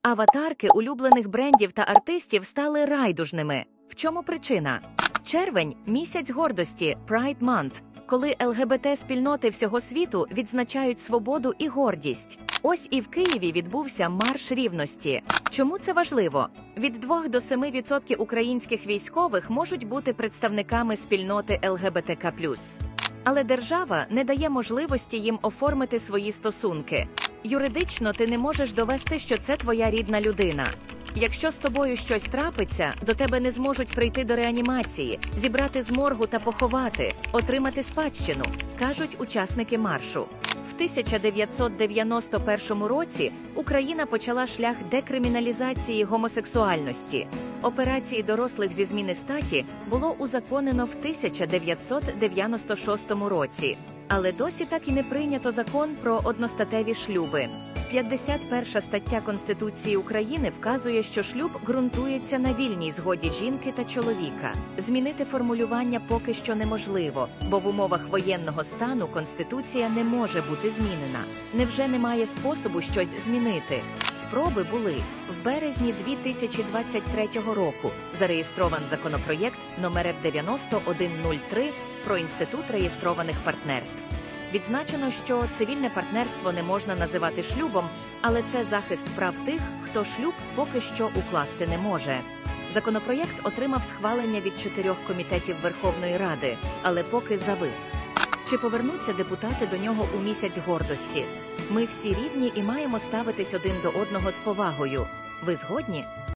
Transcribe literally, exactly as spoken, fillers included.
Аватарки улюблених брендів та артистів стали райдужними. В чому причина? Червень – місяць гордості, Pride Month, коли ЛГБТ-спільноти всього світу відзначають свободу і гордість. Ось і в Києві відбувся марш рівності. Чому це важливо? Від двох до семи відсотків українських військових можуть бути представниками спільноти ЛГБТК плюс. Але держава не дає можливості їм оформити свої стосунки. Юридично ти не можеш довести, що це твоя рідна людина. Якщо з тобою щось трапиться, до тебе не зможуть прийти до реанімації, зібрати з моргу та поховати, отримати спадщину, кажуть учасники маршу. В тисяча дев'ятсот дев'яносто першому році Україна почала шлях декриміналізації гомосексуальності. Операції дорослих зі зміни статі було узаконено в тисяча дев'ятсот дев'яносто шостому році. Але досі так і не прийнято закон про одностатеві шлюби. п'ятдесят перша стаття Конституції України вказує, що шлюб ґрунтується на вільній згоді жінки та чоловіка. Змінити формулювання поки що неможливо, бо в умовах воєнного стану Конституція не може бути змінена. Невже немає способу щось змінити? Спроби були. В березні дві тисячі двадцять третього року зареєстрований законопроєкт номер Ф дев'яносто один нуль три про інститут реєстрованих партнерств. Відзначено, що цивільне партнерство не можна називати шлюбом, але це захист прав тих, хто шлюб поки що укласти не може. Законопроєкт отримав схвалення від чотирьох комітетів Верховної Ради, але поки завис. Чи повернуться депутати до нього у місяць гордості? Ми всі рівні і маємо ставитись один до одного з повагою. Ви згодні?